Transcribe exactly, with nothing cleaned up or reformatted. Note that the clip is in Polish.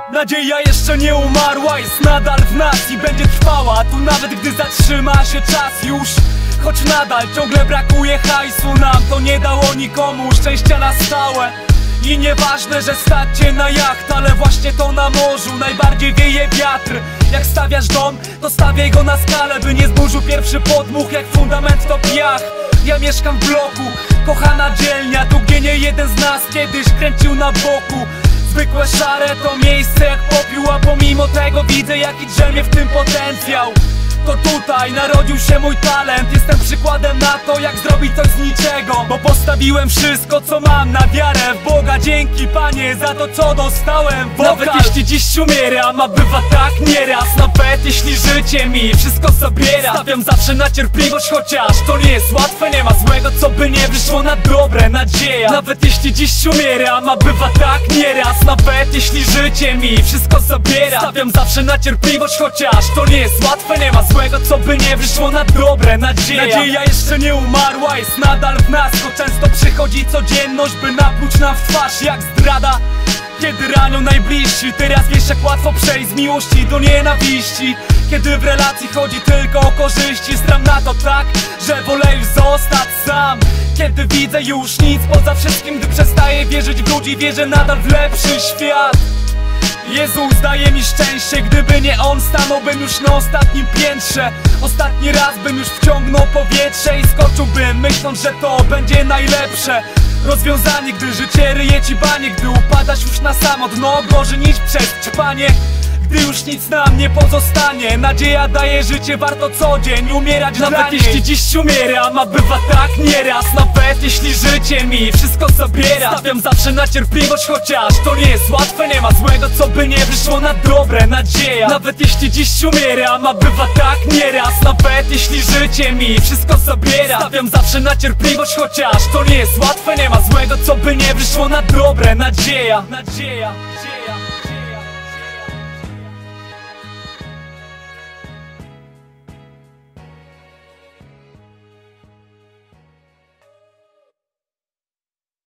Nadzieja jeszcze nie umarła, jest nadal w nas i będzie trwała. Tu nawet gdy zatrzyma się czas już, choć nadal ciągle brakuje hajsu nam. To nie dało nikomu szczęścia na stałe. I nieważne, że stać cię na jacht, ale właśnie to na morzu najbardziej wieje wiatr. Jak stawiasz dom, to stawiaj go na skalę, by nie zburzył pierwszy podmuch, jak fundament to piach. Ja mieszkam w bloku, kochana dzielnia, tu gdzie nie jeden z nas kiedyś kręcił na boku. Zwykłe szare to miejsce jak popiół, a pomimo tego widzę jaki drzemie w tym potencjał. To tutaj narodził się mój talent. Jestem przykładem na to, jak zrobić coś z niczego, bo postawiłem wszystko co mam na wiarę w Boga. Dzięki Panie za to co dostałem. Wokal. Nawet jeśli dziś umieram, a bywa tak nieraz, nawet jeśli życie mi wszystko zabiera, stawiam zawsze na cierpliwość, chociaż to nie jest łatwe. Nie ma złego co by nie wyszło na dobre, nadzieja. Nawet jeśli dziś umieram, a bywa tak nieraz, nawet jeśli życie mi wszystko zabiera, stawiam zawsze na cierpliwość, chociaż to nie jest łatwe. Nie ma złego co by nie wyszło na dobre, nadzieja. Nadzieja jeszcze nie umarła, jest nadal w nas, bo często przychodzi codzienność, by napluć nam w twarz jak zdrada. Kiedy ranią najbliżsi, teraz wiesz jak łatwo przejść z miłości do nienawiści. Kiedy w relacji chodzi tylko o korzyści, stram na to tak, że wolę już zostać sam. Kiedy widzę już nic poza wszystkim, gdy przestaję wierzyć w ludzi, wierzę nadal w lepszy świat. Jezus daje mi szczęście, gdyby nie On, stanąłbym już na ostatnim piętrze. Ostatni raz bym już wciągnął powietrze i skoczyłbym, myśląc, że to będzie najlepsze rozwiązanie, gdy życie ryje ci banie. Gdy upadasz już na samo dno, gorzej niż przetrwanie. Gdy już nic nam nie pozostanie, nadzieja daje życie, warto co dzień umierać dla niej. Nawet jeśli dziś umieram, a bywa tak nieraz, nawet jeśli życie mi wszystko zabiera, stawiam zawsze na cierpliwość, chociaż to nie jest łatwe. Nie ma złego co by nie wyszło na dobre, nadzieja. Nawet jeśli dziś umieram, a bywa tak nieraz, nawet jeśli życie mi wszystko zabiera, stawiam zawsze na cierpliwość, chociaż to nie jest łatwe. Nie ma złego co by nie wyszło na dobre, nadzieja. Nadzieja.